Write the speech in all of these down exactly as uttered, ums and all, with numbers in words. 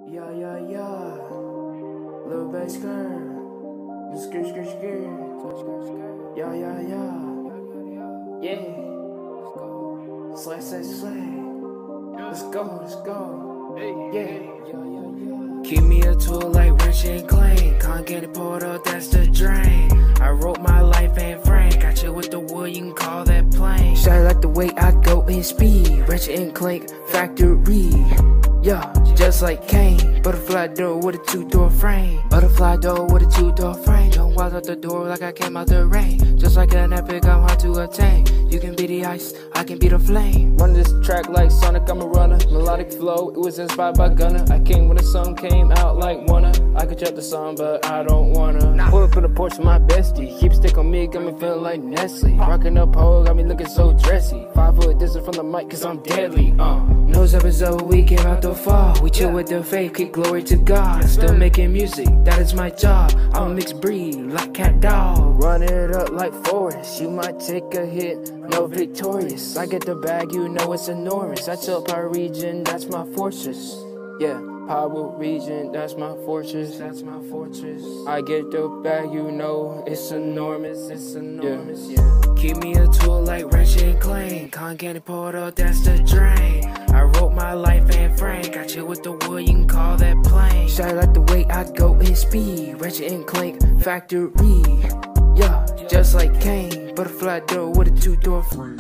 Yeah, yeah, yeah. Little bass girl. Skirt, skirt, skirt. Yeah, yeah, yeah. Yeah. Slay, slay, slay. Let's go, let's go. Yeah. Keep me a tool like Ratchet and Clank. Can't get it poured up, that's the drain. I wrote my life and Frank. I chill with the wood, you can call that plane. Shine like the way I go in speed. Ratchet and Clank factory. Yeah, just like Kane. Butterfly door with a two-door frame. Butterfly door with a two-door frame. Don't walk out the door like I came out the rain. Just like an epic, I'm hard to attain. You can be the ice, I can be the flame. Run this track like Sonic, I'm a runner. Melodic flow, it was inspired by Gunna. I came when the sun came out like wanna. I could drop the song, but I don't wanna. Nah. Pull up in the porch with my bestie. Keep stick on me, got me feeling like Nestle. Rockin' up pole, got me looking so dressy. Five foot distance from the mic, cause I'm deadly. Uh. Nose episode, we came out the fall. We chill with the faith, keep glory to God. Still making music, that is my job. I'm a mixed breed, like cat dog. Run it up like Forrest. You might take a hit, no victorious. I get the bag, you know it's enormous. I tell Power Region, that's my fortress. Yeah, Power Region, that's my fortress. That's my fortress. I get the bag, you know it's enormous. It's enormous, yeah. yeah. Keep me a tool like Ratchet and Clank. Can't get it poured up, that's the drain. I wrote my life and Frank. I chill with the wood, you can call that plane. Shine like the way I go in speed. Ratchet and Clank factory. Yeah, just like Kane. Butterfly door with a two-door frame.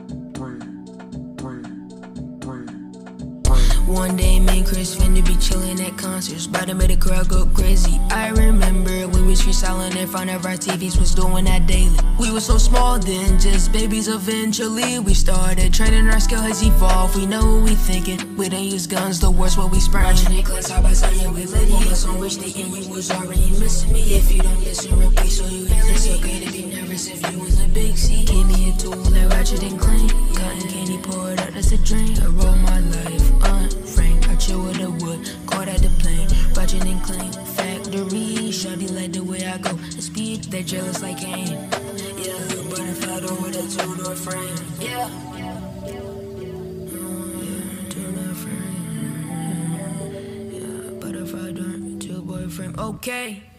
One day, me and Chris finna be chillin' at concerts, bout to make the crowd go crazy. I remember we was freestyling in front of our T Vs, was doing that daily. We were so small then, just babies eventually. We started training, our skill has evolved. We know what we thinking, we don't use guns, the worst what we spraying. Watching it clean side by side, yeah, we lit it. Was on which day and you was already missing me. If you don't listen, repeat so you hear it. It's okay to be nervous if you was a big C. Give me a tool like Ratchet and Clank. Cotton candy poured out, that's a drink. I roll my life on Frank. I chill with the wood, caught at the plane. Ratchet and Clank factory. Shawty like the way I go. The speed, they're jealous like Kane. Yeah, butterfly door with a two-door frame. Yeah. Mm, two-door frame. Yeah, butterfly door, two-boy frame. Okay.